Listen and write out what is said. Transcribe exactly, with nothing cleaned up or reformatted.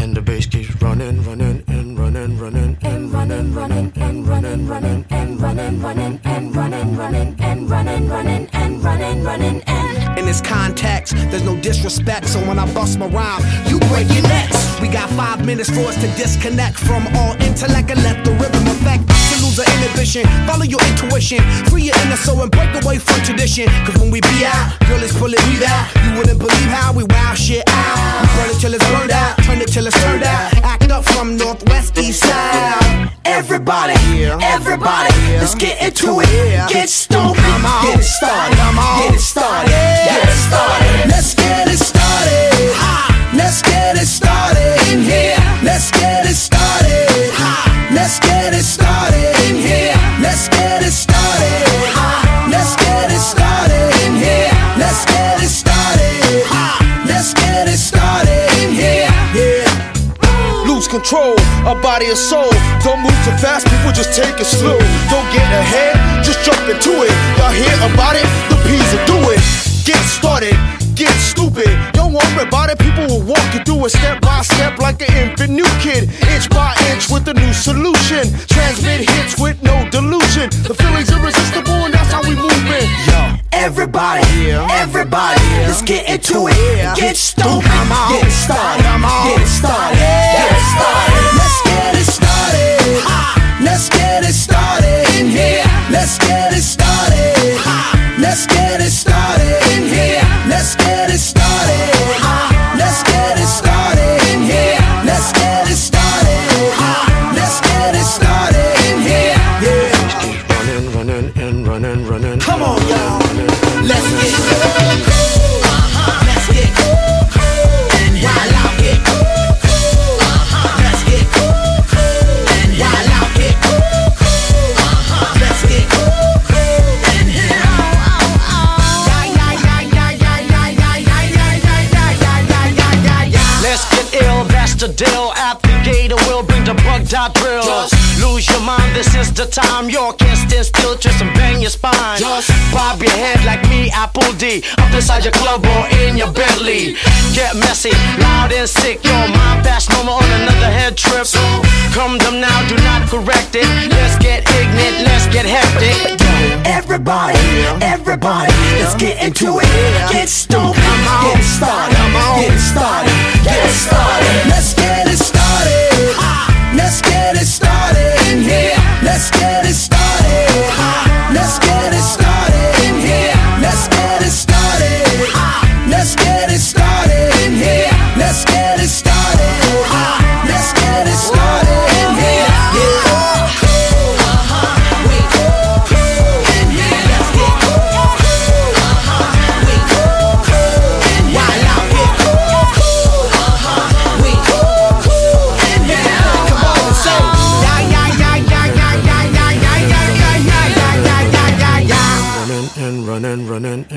and the bass keeps running, running, and running, running, and running, running, and running, running, and running, running, and running, running, and running, running, and running, running, and. In this context, there's no disrespect, so when I bust my rhyme, you break your necks. We got five minutes for us to disconnect from all intellect and let the rhythm affect. To lose the inhibition, follow your intuition, free your inner soul and break away from tradition. Cause when we be out, girl, it's pulling me out. You wouldn't believe how we wow shit out. We burn it till it's burned out, turn it till it's turned out. Act up from northwest, east side. Everybody, everybody, let's get into it. Get stupid, get it started, get it started, get it started. Let's get it started. Let's get it started in here. Let's get it started. Let's get it started in here. Let's get it started. Let's get it started in here. Let's get it started. Let's get it started in here. Yeah. Lose control, a body and soul. Don't move too fast, people just take it slow. Don't get ahead, just jump into it. Y'all hear about it? The P's will do it. Get started, get stupid. Don't worry about it, people will walk you through it step by step like an infant new kid. Inch by inch with a new solution. Transmit hits with no delusion. The feeling's irresistible and that's how we move it. Yo. Everybody, everybody, let's get into it. Get stupid, get it started, get it started, get it started. Let's get it started. Let's get it started in here. Let's get it started. Let's get it started in here. Let's get it started. Let's get it started in here. Let's get it started. Let's get it started in here. Yeah. Keep running, running, and running, running. Come on, y'all. Let's get cool. Let's get cool. And while I get cool. Let's get cool. And while I get cool. Let's get cool. And here. Let's get ill, that's the deal. At the gate, we'll bring the bug dot drill. Just lose your mind, this is the time. You can't stand still, twist and bang your spine. Just bob your head like me, Apple D. Up inside your club or in your Bentley. Get messy, loud and sick. Your mind fast, no more on another head trip. So come them now, do not correct it. Let's get ignorant, let's get hectic. Everybody, everybody, let's get into it. Get stupid, get it started, get it started, get it started. Let's get it started. Let's get it started in here. Let's get it started. Let's get it started in here. Let's get it started. Let's get it started in here. Let's get it started. Let's get it started in here. Yeah. Running, running,